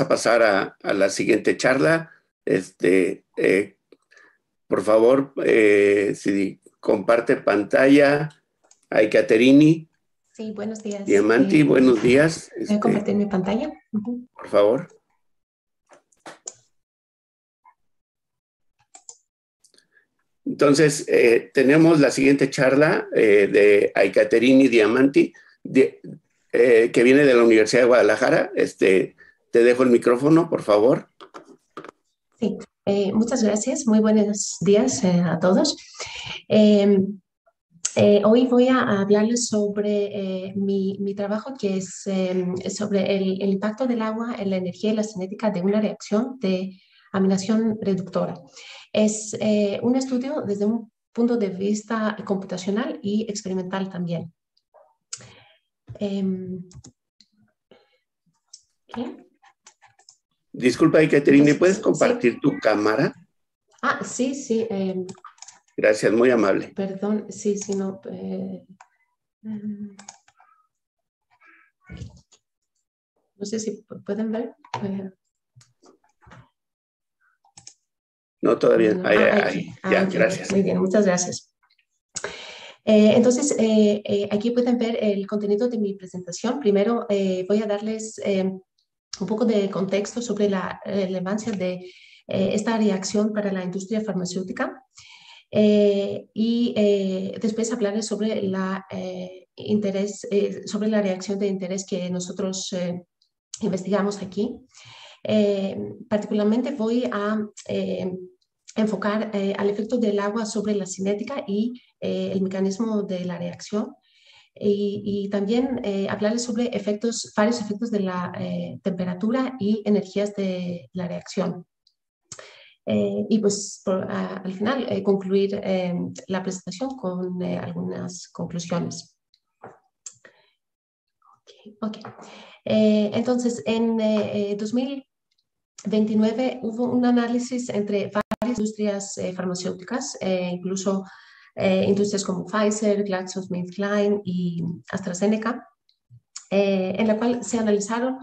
vamos a pasar a la siguiente charla. Por favor, si comparte pantalla, hay Caterini. Sí, buenos días. Diamanti, buenos días. ¿Voy a compartir mi pantalla? Por favor. Entonces, tenemos la siguiente charla de Aikaterini Diamanti, que viene de la Universidad de Guadalajara. Te dejo el micrófono, por favor. Sí, muchas gracias. Muy buenos días a todos. Hoy voy a hablarles sobre mi trabajo, que es sobre el impacto del agua en la energía y la cinética de una reacción de aminación reductora. Es un estudio desde un punto de vista computacional y experimental también. ¿Qué? Disculpa, Caterine, ¿puedes compartir tu cámara? Ah, sí, sí. Gracias, muy amable. Perdón, sí, sí, no. No sé si pueden ver. No, todavía. No. Ahí. Ya, Okay, gracias. muy bien, muchas gracias. Entonces, aquí pueden ver el contenido de mi presentación. Primero, voy a darles un poco de contexto sobre la relevancia de esta reacción para la industria farmacéutica. Y después hablarles sobre sobre la reacción de interés que nosotros investigamos aquí. Particularmente voy a enfocar al efecto del agua sobre la cinética y el mecanismo de la reacción. Y también hablarles sobre varios efectos de la temperatura y energías de la reacción. Y pues al final concluir la presentación con algunas conclusiones. Okay. Entonces, en 2029 hubo un análisis entre varias industrias farmacéuticas, incluso industrias como Pfizer, GlaxoSmithKline y AstraZeneca, en la cual se analizaron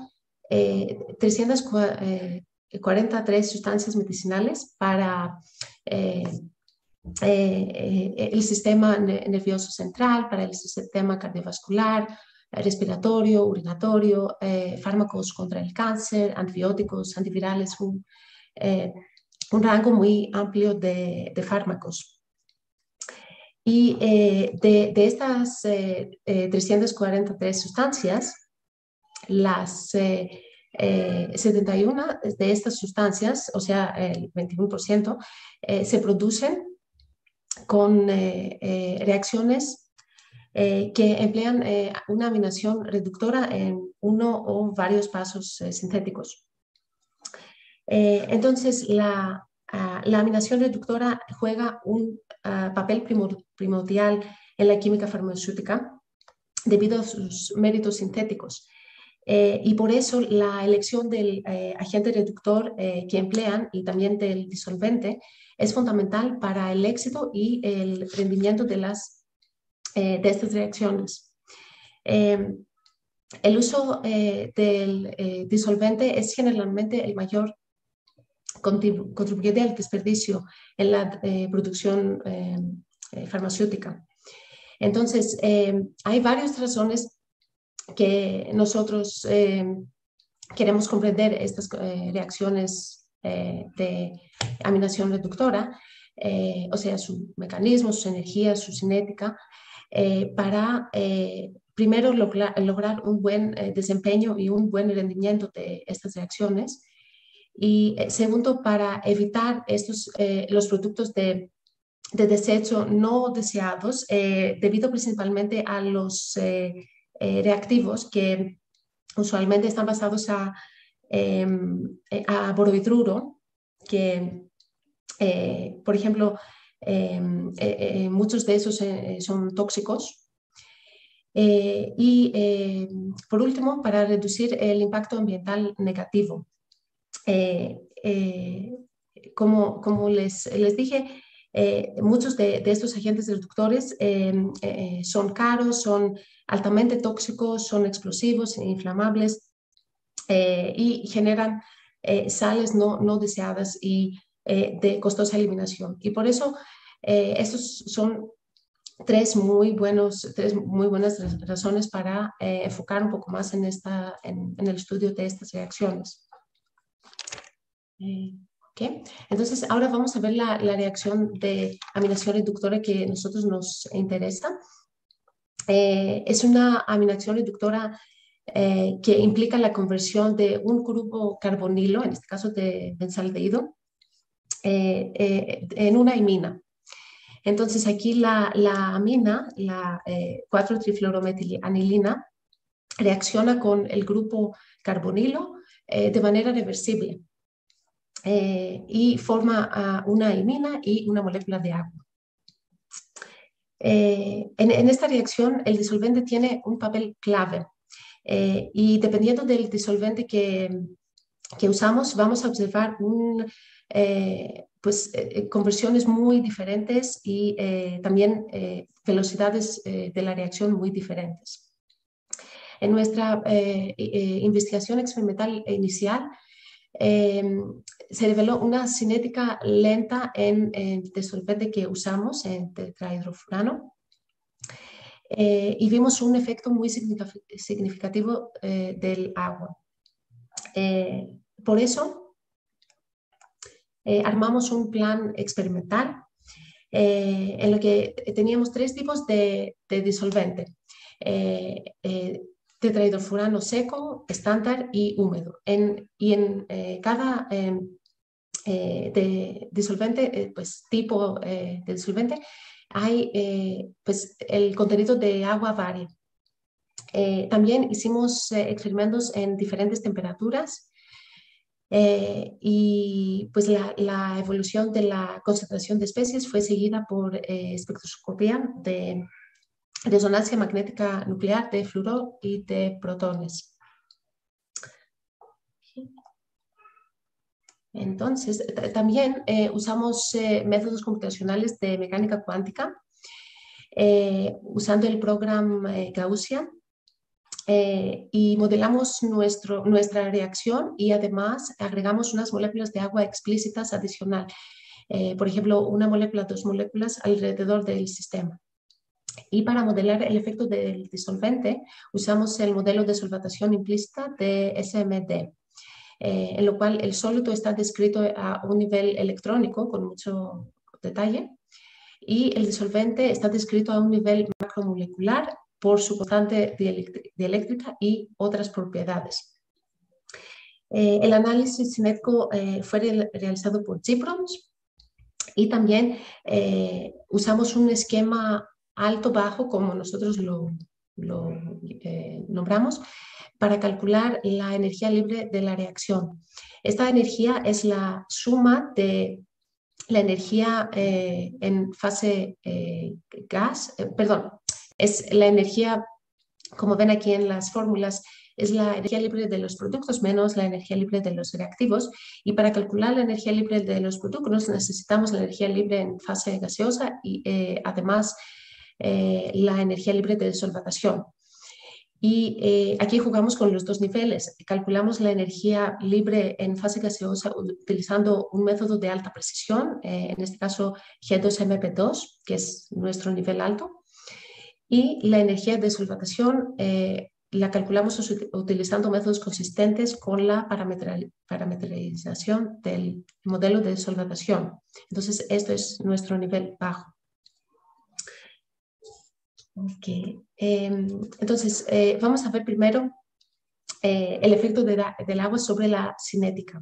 343 sustancias medicinales para el sistema nervioso central, para el sistema cardiovascular, respiratorio, urinatorio, fármacos contra el cáncer, antibióticos, antivirales, un rango muy amplio de fármacos. Y de estas 343 sustancias, las 71 de estas sustancias, o sea, el 21%, se producen con reacciones que emplean una aminación reductora en uno o varios pasos sintéticos. Entonces, la aminación reductora juega un papel primordial en la química farmacéutica debido a sus méritos sintéticos. Y por eso la elección del agente reductor que emplean y también del disolvente es fundamental para el éxito y el rendimiento de estas reacciones. El uso del disolvente es generalmente el mayor contribuyente al desperdicio en la producción farmacéutica. Entonces, hay varias razones que nosotros queremos comprender estas reacciones de aminación reductora, o sea, su mecanismo, sus energías, su cinética, para primero lograr un buen desempeño y un buen rendimiento de estas reacciones. Y segundo, para evitar los productos de desecho no deseados, debido principalmente a los reactivos que usualmente están basados a borovitruro, que, por ejemplo, muchos de esos son tóxicos. Y por último, para reducir el impacto ambiental negativo. Como les dije, muchos de estos agentes reductores son caros, son altamente tóxicos, son explosivos e inflamables. y generan sales no deseadas y de costosa eliminación. Y por eso estos son tres muy buenas razones para enfocar un poco más en el estudio de estas reacciones. Okay. Entonces, ahora vamos a ver la reacción de aminación reductora que a nosotros nos interesa. Es una aminación reductora que implica la conversión de un grupo carbonilo, en este caso de benzaldehído, en una imina. Entonces, aquí la amina, la 4-trifluorometilianilina, reacciona con el grupo carbonilo de manera reversible. Y forma una imina y una molécula de agua. En esta reacción, el disolvente tiene un papel clave y dependiendo del disolvente que usamos, vamos a observar conversiones muy diferentes y también velocidades de la reacción muy diferentes. En nuestra investigación experimental inicial, se reveló una cinética lenta en el disolvente que usamos, en tetrahidrofurano, y vimos un efecto muy significativo del agua. Por eso, armamos un plan experimental en lo que teníamos tres tipos de disolvente. Tetrahidrofurano seco, estándar y húmedo. Y en cada disolvente, tipo de disolvente, hay el contenido de agua varia. También hicimos experimentos en diferentes temperaturas y pues la evolución de la concentración de especies fue seguida por espectroscopía de resonancia magnética nuclear de fluoruro y de protones. Entonces, también usamos métodos computacionales de mecánica cuántica usando el programa Gaussian y modelamos nuestra reacción y además agregamos unas moléculas de agua explícitas adicional. Por ejemplo, una molécula, dos moléculas alrededor del sistema. Y para modelar el efecto del disolvente, usamos el modelo de solvatación implícita de SMD, en lo cual el sólido está descrito a un nivel electrónico con mucho detalle y el disolvente está descrito a un nivel macromolecular por su constante dieléctrica y otras propiedades. El análisis cinético fue realizado por Tsiprons y también usamos un esquema alto-bajo, como nosotros lo nombramos, para calcular la energía libre de la reacción. Esta energía es la suma de la energía en fase gas, es la energía, como ven aquí en las fórmulas, es la energía libre de los productos menos la energía libre de los reactivos. Y para calcular la energía libre de los productos necesitamos la energía libre en fase gaseosa y además la energía libre de solvatación. Y aquí jugamos con los dos niveles. Calculamos la energía libre en fase gaseosa utilizando un método de alta precisión, en este caso G2MP2, que es nuestro nivel alto. Y la energía de solvatación la calculamos utilizando métodos consistentes con la parametrización del modelo de solvatación. Entonces, esto es nuestro nivel bajo. Okay. Entonces, vamos a ver primero el efecto del agua sobre la cinética.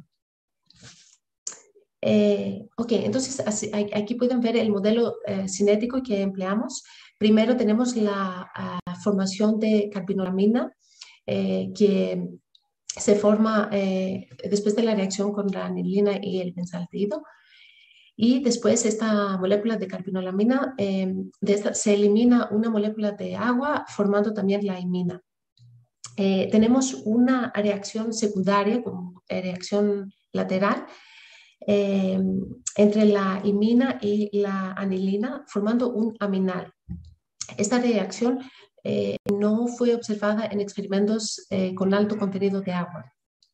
Entonces aquí pueden ver el modelo cinético que empleamos. Primero tenemos la formación de carbinolamina que se forma después de la reacción con la anilina y el benzaldehído. Y después esta molécula de carbinolamina, se elimina una molécula de agua formando también la imina. Tenemos una reacción secundaria, como reacción lateral, entre la imina y la anilina, formando un aminal. Esta reacción no fue observada en experimentos con alto contenido de agua.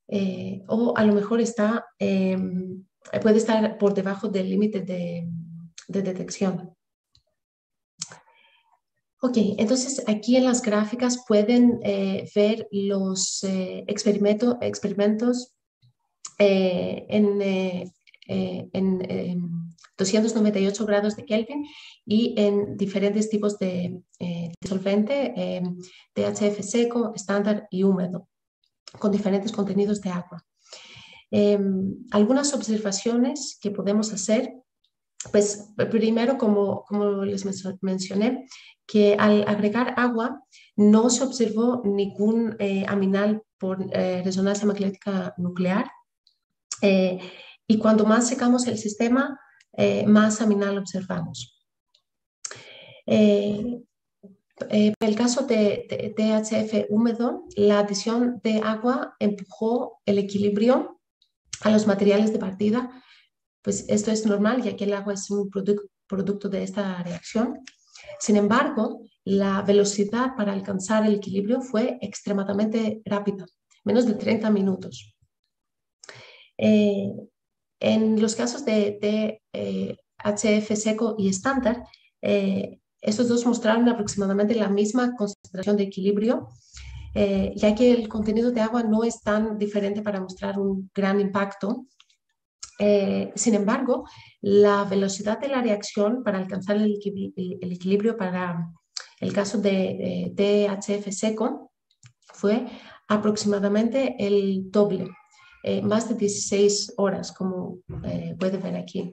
o a lo mejor puede estar por debajo del límite de detección. Ok, entonces aquí en las gráficas pueden ver los experimentos en 298 grados de Kelvin y en diferentes tipos de disolvente, THF seco, estándar y húmedo, con diferentes contenidos de agua. Algunas observaciones que podemos hacer, pues primero, como les mencioné, que al agregar agua no se observó ningún aminal por resonancia magnética nuclear, y cuando más secamos el sistema, más aminal observamos. En el caso de THF húmedo, la adición de agua empujó el equilibrio a los materiales de partida. Pues esto es normal, ya que el agua es un producto de esta reacción. Sin embargo, la velocidad para alcanzar el equilibrio fue extremadamente rápida, menos de 30 minutos. En los casos de HF seco y estándar, estos dos mostraron aproximadamente la misma concentración de equilibrio, ya que el contenido de agua no es tan diferente para mostrar un gran impacto. Sin embargo, la velocidad de la reacción para alcanzar el equilibrio para el caso de THF seco fue aproximadamente el doble, más de 16 horas, como puede ver aquí,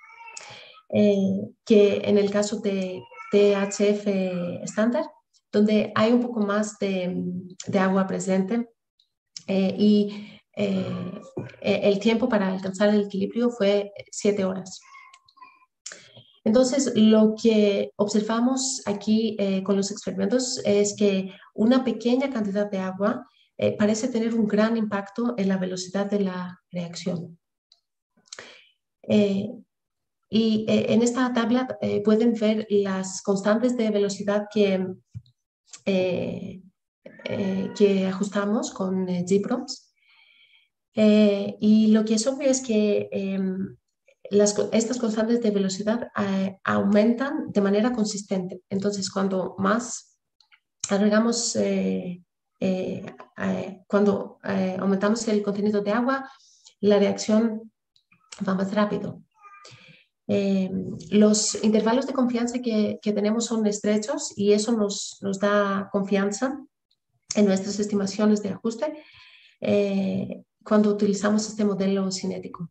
que en el caso de THF estándar, donde hay un poco más de agua presente, y el tiempo para alcanzar el equilibrio fue 7 horas. Entonces, lo que observamos aquí con los experimentos es que una pequeña cantidad de agua parece tener un gran impacto en la velocidad de la reacción. Y en esta tabla pueden ver las constantes de velocidad que ajustamos con gPROMS. Y lo que es obvio es que estas constantes de velocidad aumentan de manera consistente. Entonces, cuando más agregamos, cuando aumentamos el contenido de agua, la reacción va más rápido. Los intervalos de confianza que tenemos son estrechos y eso nos da confianza en nuestras estimaciones de ajuste cuando utilizamos este modelo cinético.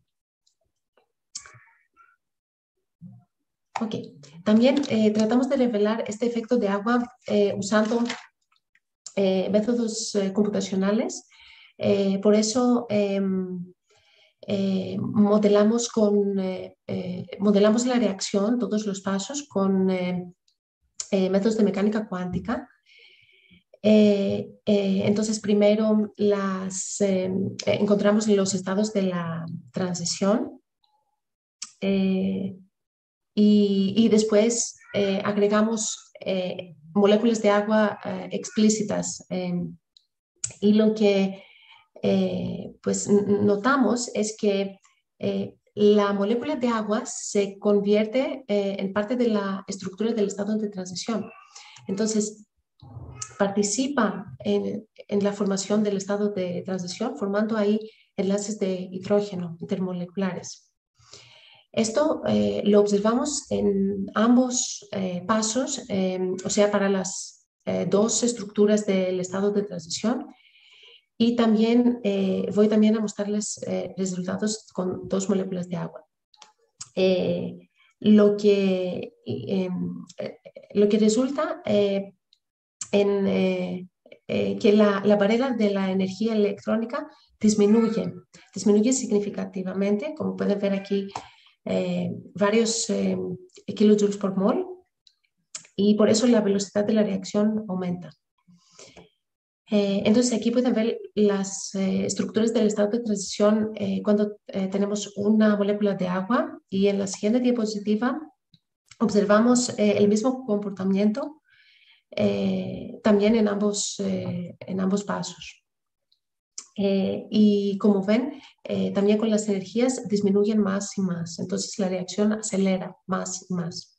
Ok, también tratamos de revelar este efecto de agua usando métodos computacionales. Por eso modelamos la reacción, todos los pasos, con métodos de mecánica cuántica. Entonces, primero encontramos los estados de la transición y después agregamos moléculas de agua explícitas. Y lo que pues notamos es que la molécula de agua se convierte en parte de la estructura del estado de transición. Entonces, participa en la formación del estado de transición, formando ahí enlaces de hidrógeno intermoleculares. Esto lo observamos en ambos pasos, o sea, para las dos estructuras del estado de transición. Y también voy también a mostrarles resultados con dos moléculas de agua. Lo que resulta que la barrera de la energía electrónica disminuye significativamente, como pueden ver aquí, varios kilojoules por mol, y por eso la velocidad de la reacción aumenta. Entonces aquí pueden ver las estructuras del estado de transición cuando tenemos una molécula de agua, y en la siguiente diapositiva observamos el mismo comportamiento también en ambos pasos. Y como ven, también con las energías disminuyen más y más. Entonces la reacción acelera más y más.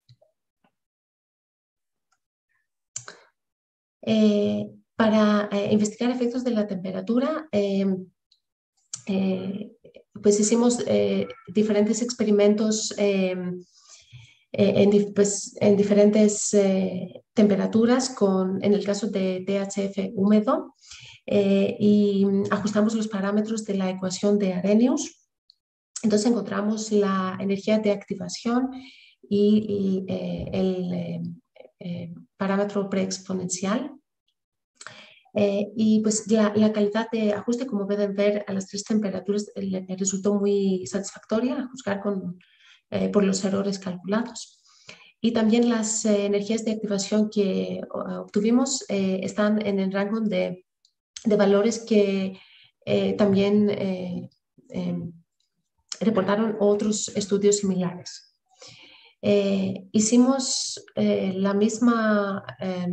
Para investigar efectos de la temperatura, pues hicimos diferentes experimentos en diferentes temperaturas, en el caso de THF húmedo, y ajustamos los parámetros de la ecuación de Arrhenius. Entonces encontramos la energía de activación y el parámetro preexponencial. Y pues la calidad de ajuste, como pueden ver, a las 3 temperaturas le resultó muy satisfactoria a juzgar por los errores calculados. Y también las energías de activación que obtuvimos están en el rango de valores que también reportaron otros estudios similares. Hicimos la misma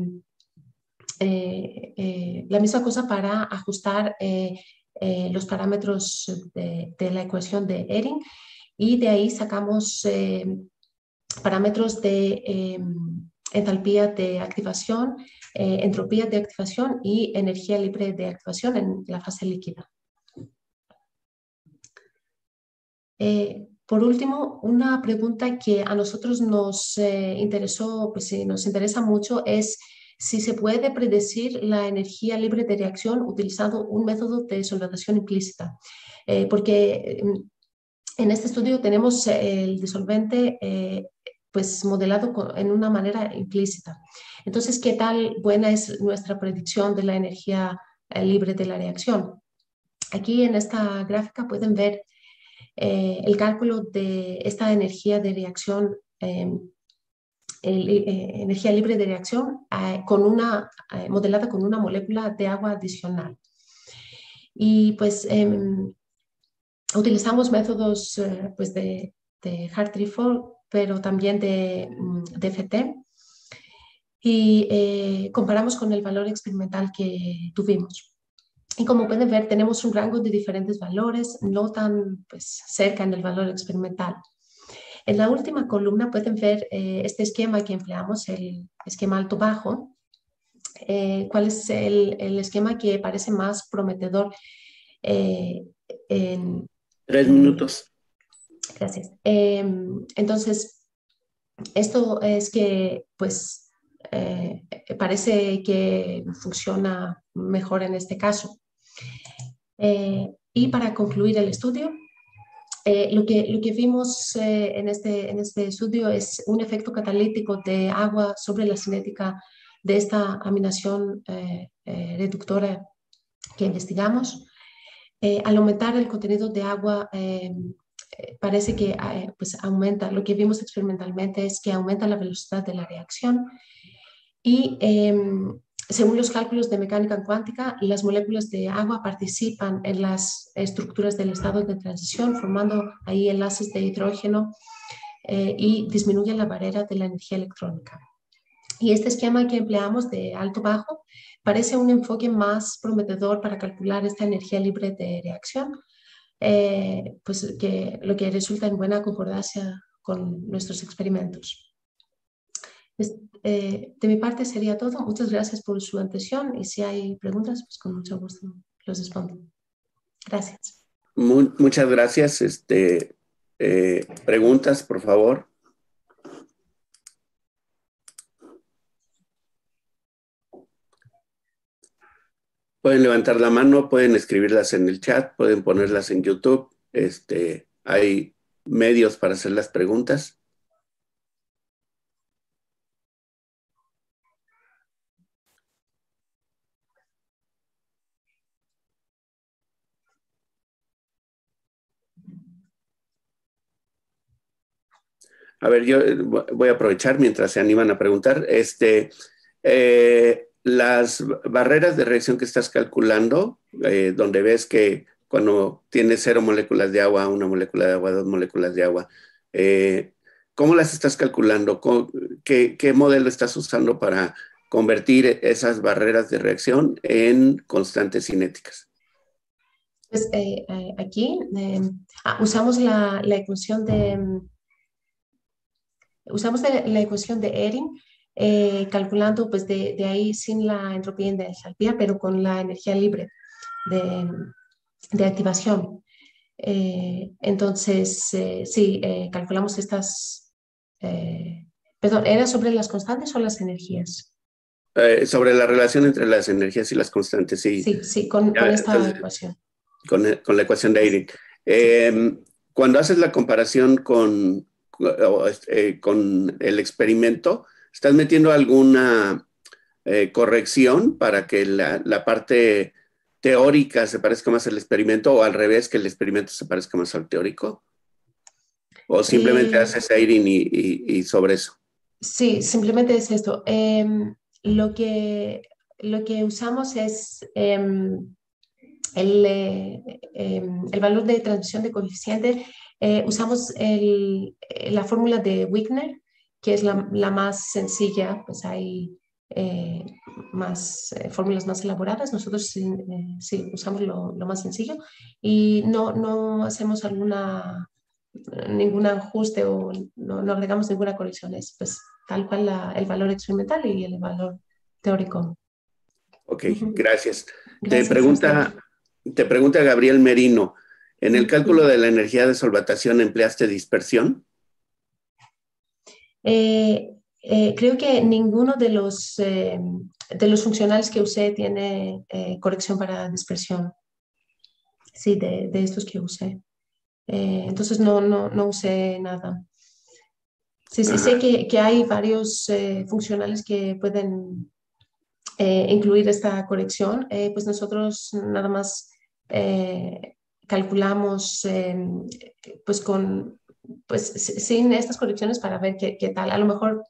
cosa para ajustar los parámetros de la ecuación de Ehring, y de ahí sacamos parámetros de entalpía de activación, entropía de activación y energía libre de activación en la fase líquida. Por último, una pregunta que a nosotros nos interesó, pues sí, nos interesa mucho, es si se puede predecir la energía libre de reacción utilizando un método de solvatación implícita. Porque en este estudio tenemos el disolvente pues modelado en una manera implícita. Entonces, ¿qué tal buena es nuestra predicción de la energía libre de la reacción? Aquí en esta gráfica pueden ver el cálculo de esta energía de reacción, energía libre de reacción modelada con una molécula de agua adicional. Y pues utilizamos métodos pues de Hartree-Fock, pero también de DFT, y comparamos con el valor experimental que tuvimos. Y como pueden ver, tenemos un rango de diferentes valores, no tan pues, cerca en el valor experimental. En la última columna pueden ver este esquema que empleamos, el esquema alto-bajo. ¿Cuál es el esquema que parece más prometedor? 3 minutos. Gracias. Entonces, esto es que pues parece que funciona mejor en este caso. Y para concluir el estudio, lo que vimos en este estudio es un efecto catalítico de agua sobre la cinética de esta aminación reductora que investigamos. Al aumentar el contenido de agua, parece que pues aumenta, lo que vimos experimentalmente es que aumenta la velocidad de la reacción, y según los cálculos de mecánica cuántica, las moléculas de agua participan en las estructuras del estado de transición, formando ahí enlaces de hidrógeno y disminuyen la barrera de la energía electrónica. Y este esquema que empleamos de alto-bajo parece un enfoque más prometedor para calcular esta energía libre de reacción, pues lo que resulta en buena concordancia con nuestros experimentos. De mi parte sería todo. Muchas gracias por su atención, y si hay preguntas, pues con mucho gusto los respondo. Gracias. Muchas gracias. Preguntas, por favor. Pueden levantar la mano, pueden escribirlas en el chat, pueden ponerlas en YouTube. Hay medios para hacer las preguntas. A ver, yo voy a aprovechar mientras se animan a preguntar. Las barreras de reacción que estás calculando, donde ves que cuando tienes 0 moléculas de agua, 1 molécula de agua, 2 moléculas de agua, ¿cómo las estás calculando? ¿Qué modelo estás usando para convertir esas barreras de reacción en constantes cinéticas? Pues aquí usamos la ecuación la ecuación de Ehring, calculando pues de ahí sin la entropía y la entalpía, pero con la energía libre de, de activación. Entonces, sí, calculamos estas... perdón, ¿era sobre las constantes o las energías? Sobre la relación entre las energías y las constantes, sí. Sí, sí, con esta Entonces, ecuación. con la ecuación de Eyring. Sí. Cuando haces la comparación con el experimento, ¿estás metiendo alguna corrección para que la parte teórica se parezca más al experimento o al revés, que el experimento se parezca más al teórico? ¿O simplemente Eh, haces Eyring y sobre eso? sí, simplemente es esto. Lo que usamos es el valor de transmisión de coeficiente. Usamos la fórmula de Wigner, que es la más sencilla, pues hay fórmulas más elaboradas. Nosotros sí usamos lo más sencillo y no hacemos ningún ajuste o no agregamos ninguna corrección. Es pues tal cual el valor experimental y el valor teórico. Ok, gracias. Te Gracias a usted. pregunta, te pregunta Gabriel Merino, ¿en el cálculo de la energía de solvatación empleaste dispersión? Creo que ninguno de los funcionales que usé tiene corrección para dispersión. Sí, de estos que usé. Entonces no usé nada. Sí, sí, sé Ajá, que hay varios funcionales que pueden incluir esta corrección. Pues nosotros nada más calculamos pues sin estas correcciones para ver qué tal. A lo mejor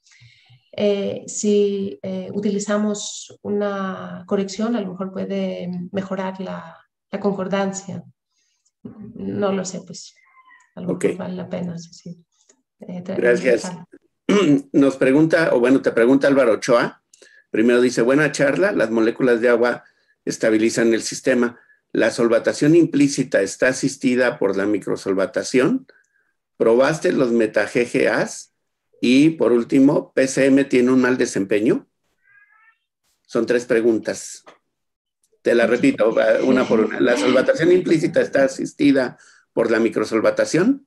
si utilizamos una corrección, a lo mejor puede mejorar la concordancia. No lo sé, pues a lo ok, mejor vale la pena sí, gracias. realizarlo. Nos pregunta, o bueno, te pregunta Álvaro Ochoa. Primero dice, buena charla, las moléculas de agua estabilizan el sistema. ¿La solvatación implícita está asistida por la microsolvatación? ¿Probaste los meta-GGAs? Y por último, ¿PCM tiene un mal desempeño? Son tres preguntas. Te la Okay. repito, una por una. ¿La solvatación implícita está asistida por la microsolvatación?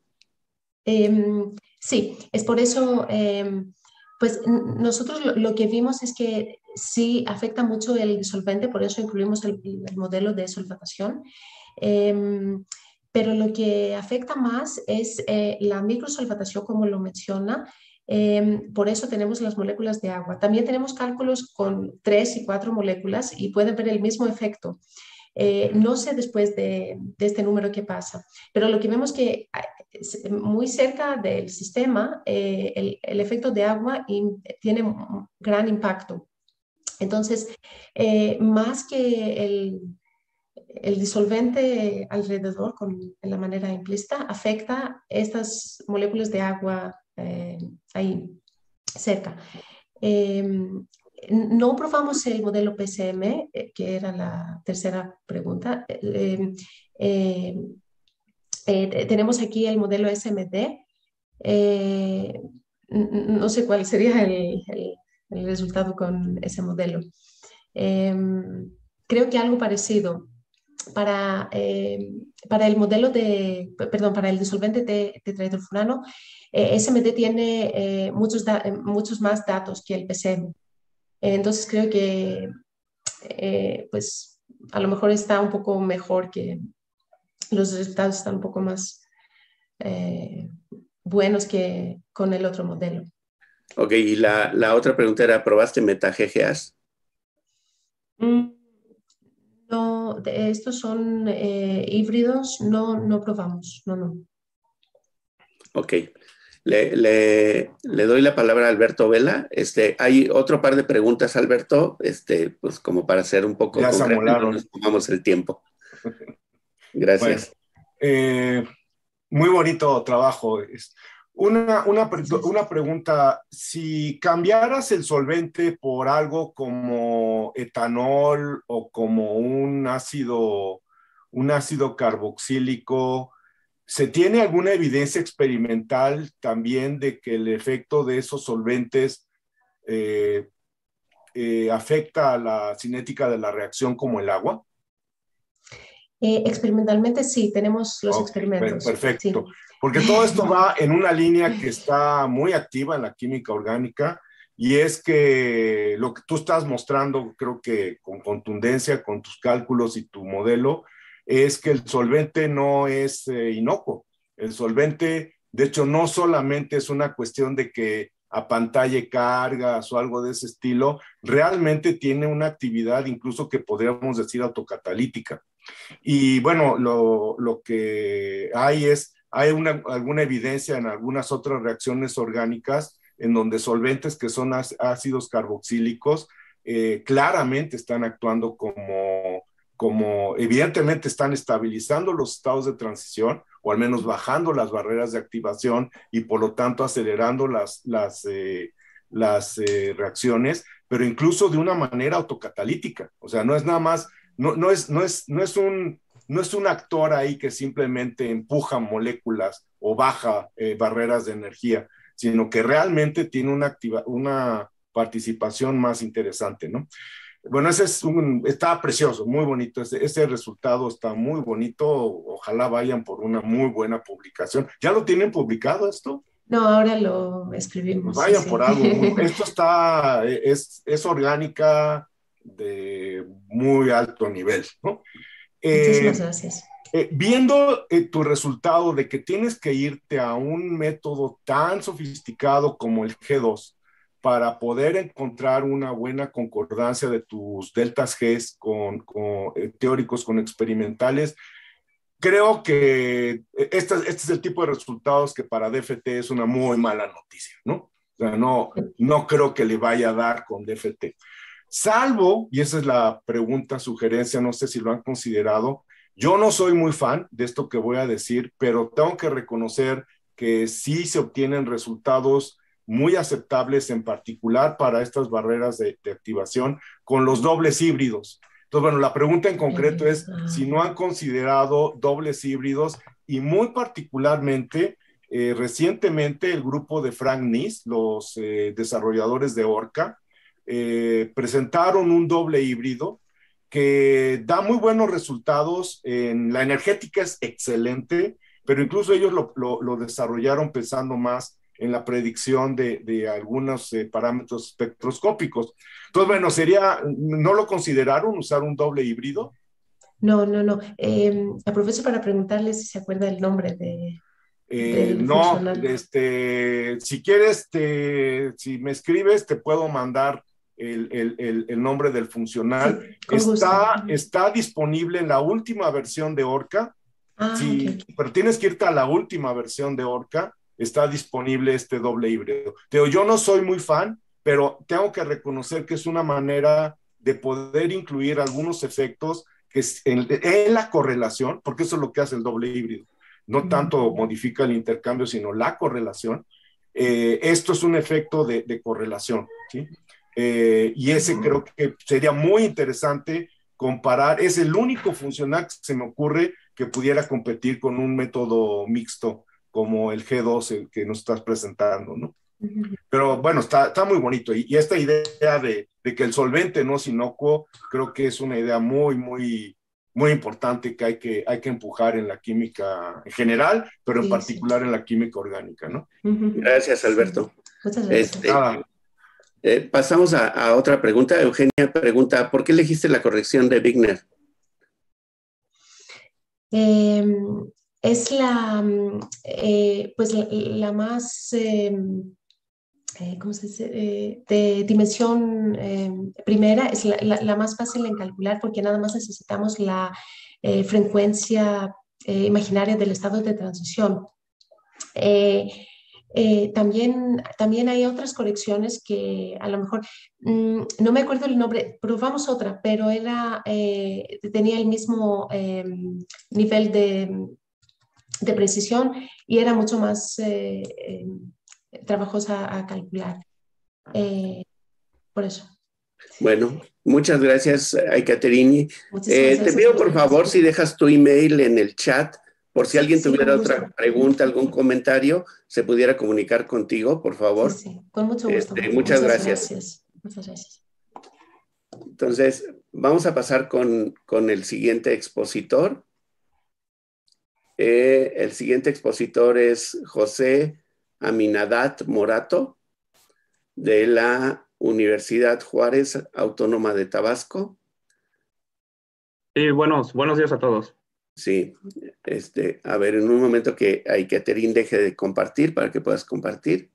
Sí, es por eso, pues nosotros lo que vimos es que sí afecta mucho el disolvente, por eso incluimos el modelo de solvatación. Em, pero lo que afecta más es la microsolvatación, como lo menciona. Por eso tenemos las moléculas de agua. También tenemos cálculos con 3 y 4 moléculas y pueden ver el mismo efecto. No sé después de este número qué pasa, pero lo que vemos que muy cerca del sistema el efecto de agua tiene un gran impacto. Entonces, más que el disolvente alrededor en la manera implícita, afecta estas moléculas de agua ahí cerca. No probamos el modelo PCM, que era la tercera pregunta. Tenemos aquí el modelo SMD. Eh, no sé cuál sería el resultado con ese modelo. Eh, Creo que algo parecido. Para el modelo perdón, para el disolvente tetrahidrofurano, SMD tiene muchos más datos que el PCM. Entonces creo que pues a lo mejor está un poco mejor que los resultados están un poco más eh, buenos que con el otro modelo. Ok, y la otra pregunta era, ¿probaste meta-GGAs? Mm, No, estos son híbridos, no probamos, no. Ok. Le doy la palabra a Alberto Vela. Hay otro par de preguntas, Alberto, pues como para ser un poco Ya se concreto, no amolaron. nos tomamos el tiempo. Bueno, Gracias. muy bonito trabajo. Gracias. Una pregunta, si cambiaras el solvente por algo como etanol o como un un ácido carboxílico. ¿Se tiene alguna evidencia experimental también de que el efecto de esos solventes afecta a la cinética de la reacción como el agua? Experimentalmente sí, tenemos los experimentos. Perfecto, Sí. porque todo esto va en una línea que está muy activa en la química orgánica, y es que lo que tú estás mostrando, creo que con contundencia, con tus cálculos y tu modelo, es que el solvente no es inocuo. El solvente, de hecho, no solamente es una cuestión de que apantalle cargas o algo de ese estilo, realmente tiene una actividad incluso que podríamos decir autocatalítica. Y bueno, lo que hay es, alguna evidencia en algunas otras reacciones orgánicas en donde solventes que son ácidos carboxílicos claramente están actuando como evidentemente están estabilizando los estados de transición, o al menos bajando las barreras de activación y por lo tanto acelerando las reacciones, pero incluso de una manera autocatalítica. O sea, no es nada más, no es un actor ahí que simplemente empuja moléculas o baja barreras de energía, sino que realmente tiene una participación más interesante, ¿no? Bueno, está precioso, muy bonito. Ese resultado está muy bonito. Ojalá vayan por una muy buena publicación. ¿Ya lo tienen publicado esto? No, ahora lo Pues escribimos. vayan Sí, por sí. algo. Esto es orgánica de muy alto nivel, ¿no? Muchísimas Eh, gracias. Viendo tu resultado de que tienes que irte a un método tan sofisticado como el G2 para poder encontrar una buena concordancia de tus deltas Gs con teóricos, con experimentales, creo que este es el tipo de resultados que para DFT es una muy mala noticia, ¿no? O sea, no creo que le vaya a dar con DFT. Salvo, y esa es la pregunta, sugerencia, no sé si lo han considerado, yo no soy muy fan de esto que voy a decir, pero tengo que reconocer que sí se obtienen resultados muy aceptables, en particular para estas barreras de activación, con los dobles híbridos. Entonces, bueno, la pregunta en concreto es si no han considerado dobles híbridos, y muy particularmente, recientemente el grupo de Frank Nice, los desarrolladores de Orca, presentaron un doble híbrido que da muy buenos resultados. En la energética es excelente, pero incluso ellos lo desarrollaron pensando más en la predicción de algunos parámetros espectroscópicos. Entonces, bueno, ¿no lo consideraron usar un doble híbrido? No, no, no. Aprovecho para preguntarle si se acuerda el nombre del No, funcional. si quieres, si me escribes, te puedo mandar el nombre del funcional. Sí, con gusto. Está disponible en la última versión de Orca. Ah, ok, Sí, ok. pero tienes que irte a la última versión de Orca. Está disponible este doble híbrido. Yo no soy muy fan, pero tengo que reconocer que es una manera de poder incluir algunos efectos en la correlación, porque eso es lo que hace el doble híbrido. No tanto modifica el intercambio, sino la correlación. Esto es un efecto de correlación, ¿sí? Y ese creo que sería muy interesante comparar. Es el único funcional que se me ocurre que pudiera competir con un método mixto como el G2, el que nos estás presentando, ¿no? Pero bueno, está muy bonito. Y esta idea de que el solvente no es inocuo, creo que es una idea muy, muy, muy importante que hay que empujar en la química en general, pero en Sí, sí. particular en la química orgánica, ¿no? Gracias, Sí. Alberto. Muchas gracias. Nada. Pasamos a otra pregunta. Eugenia pregunta, ¿por qué elegiste la corrección de Wigner? Es pues la más, ¿cómo se dice? De dimensión primera, es la más fácil en calcular porque nada más necesitamos la frecuencia imaginaria del estado de transición. También hay otras correcciones que a lo mejor, no me acuerdo el nombre, probamos otra, pero tenía el mismo nivel de precisión y era mucho más trabajosa a calcular. Por eso. Bueno, muchas gracias, Caterini. Muchísimas Te gracias pido a por ustedes. favor si dejas tu email en el chat, por si alguien Sí, con tuviera gusto. otra pregunta, algún comentario, se pudiera comunicar contigo, por Sí, favor. sí, con mucho gusto. Muchas Muchas gracias. gracias. Muchas gracias. Entonces, vamos a pasar con el siguiente expositor. El siguiente expositor es José Aminadat Morato, de la Universidad Juárez Autónoma de Tabasco. Sí, buenos días a todos. Sí, a ver, en un momento que Catherine deje de compartir para que puedas compartir.